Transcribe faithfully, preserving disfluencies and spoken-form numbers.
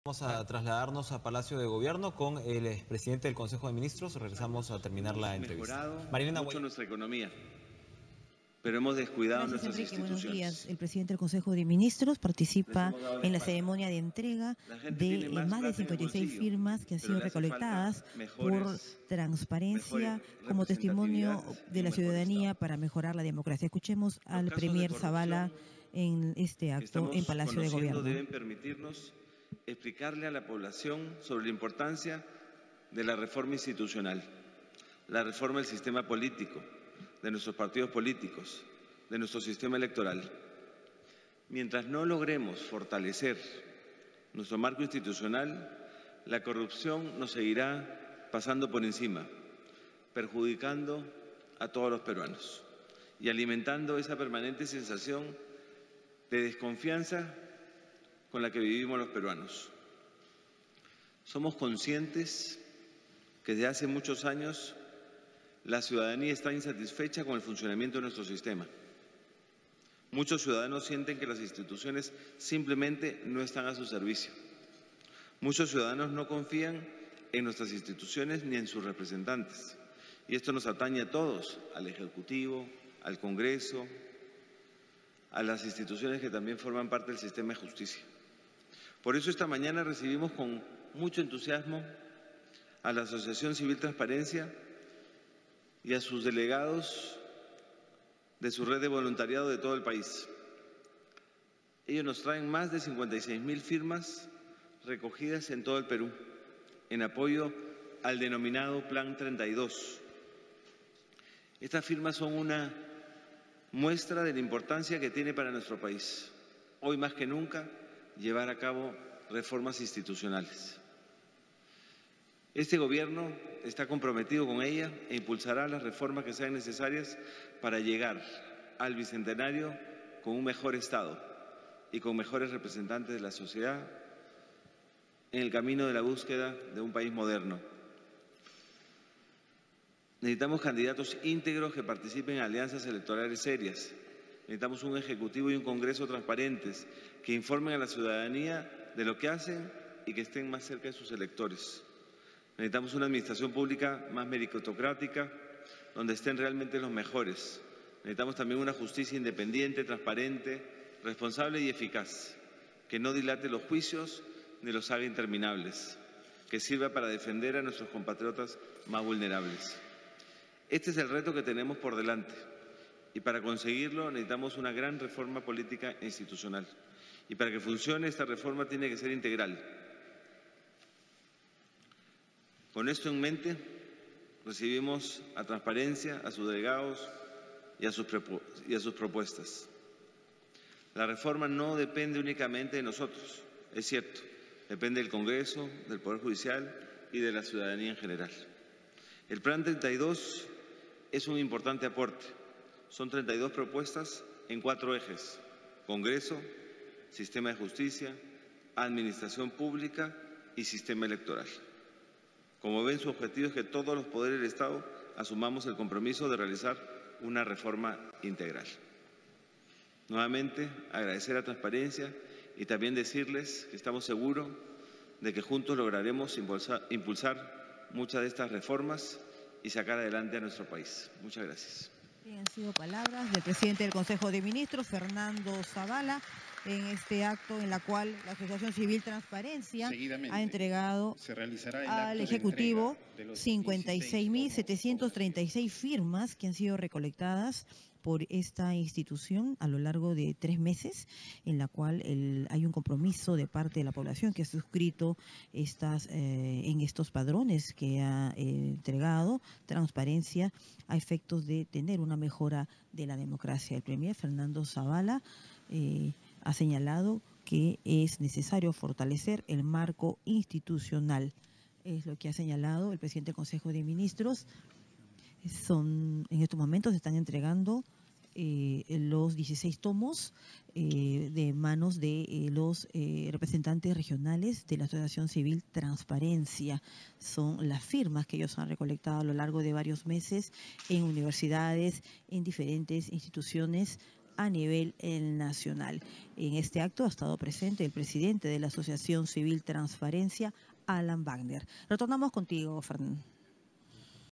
Vamos a trasladarnos a Palacio de Gobierno con el expresidente del Consejo de Ministros. Regresamos a terminar la entrevista. Mejorado Marilena mucho Guay... nuestra economía, pero hemos descuidado Gracias, nuestras Enrique. instituciones. Buenos días. El presidente del Consejo de Ministros participa en la ceremonia de entrega de más, más de cincuenta y seis firmas que han sido recolectadas por Transparencia como testimonio de la ciudadanía para mejorar la democracia. Escuchemos al premier Zavala en este acto en Palacio de Gobierno. Deben permitirnos explicarle a la población sobre la importancia de la reforma institucional, la reforma del sistema político, de nuestros partidos políticos, de nuestro sistema electoral. Mientras no logremos fortalecer nuestro marco institucional, la corrupción nos seguirá pasando por encima, perjudicando a todos los peruanos y alimentando esa permanente sensación de desconfianza con la que vivimos los peruanos. Somos conscientes que desde hace muchos años la ciudadanía está insatisfecha con el funcionamiento de nuestro sistema. Muchos ciudadanos sienten que las instituciones simplemente no están a su servicio. Muchos ciudadanos no confían en nuestras instituciones ni en sus representantes. Y esto nos atañe a todos, al Ejecutivo, al Congreso, a las instituciones que también forman parte del sistema de justicia. Por eso esta mañana recibimos con mucho entusiasmo a la Asociación Civil Transparencia y a sus delegados de su red de voluntariado de todo el país. Ellos nos traen más de cincuenta y seis mil firmas recogidas en todo el Perú en apoyo al denominado Plan treinta y dos. Estas firmas son una muestra de la importancia que tiene para nuestro país, hoy más que nunca, llevar a cabo reformas institucionales. Este gobierno está comprometido con ella e impulsará las reformas que sean necesarias para llegar al bicentenario con un mejor Estado y con mejores representantes de la sociedad en el camino de la búsqueda de un país moderno. Necesitamos candidatos íntegros que participen en alianzas electorales serias. Necesitamos un Ejecutivo y un Congreso transparentes que informen a la ciudadanía de lo que hacen y que estén más cerca de sus electores. Necesitamos una administración pública más meritocrática, donde estén realmente los mejores. Necesitamos también una justicia independiente, transparente, responsable y eficaz, que no dilate los juicios ni los haga interminables, que sirva para defender a nuestros compatriotas más vulnerables. Este es el reto que tenemos por delante. Y para conseguirlo necesitamos una gran reforma política e institucional. Y para que funcione esta reforma tiene que ser integral. Con esto en mente, recibimos a Transparencia, a sus delegados y a sus, y a sus propuestas. La reforma no depende únicamente de nosotros, es cierto, depende del Congreso, del Poder Judicial y de la ciudadanía en general. El Plan treinta y dos es un importante aporte. Son treinta y dos propuestas en cuatro ejes: Congreso, Sistema de Justicia, Administración Pública y Sistema Electoral. Como ven, su objetivo es que todos los poderes del Estado asumamos el compromiso de realizar una reforma integral. Nuevamente, agradecer a Transparencia y también decirles que estamos seguros de que juntos lograremos impulsar, impulsar muchas de estas reformas y sacar adelante a nuestro país. Muchas gracias. Bien, han sido palabras del presidente del Consejo de Ministros, Fernando Zavala, en este acto en la cual la Asociación Civil Transparencia ha entregado al Ejecutivo cincuenta y seis mil setecientas treinta y seis firmas que han sido recolectadas por esta institución a lo largo de tres meses, en la cual el, hay un compromiso de parte de la población que ha suscrito estas, eh, en estos padrones que ha eh, entregado Transparencia a efectos de tener una mejora de la democracia. El premier Fernando Zavala eh, ha señalado que es necesario fortalecer el marco institucional. Es lo que ha señalado el presidente del Consejo de Ministros. Son, en estos momentos se están entregando eh, los dieciséis tomos eh, de manos de eh, los eh, representantes regionales de la Asociación Civil Transparencia. Son las firmas que ellos han recolectado a lo largo de varios meses en universidades, en diferentes instituciones a nivel nacional. En este acto ha estado presente el presidente de la Asociación Civil Transparencia, Alan Wagner. Retornamos contigo, Fernando.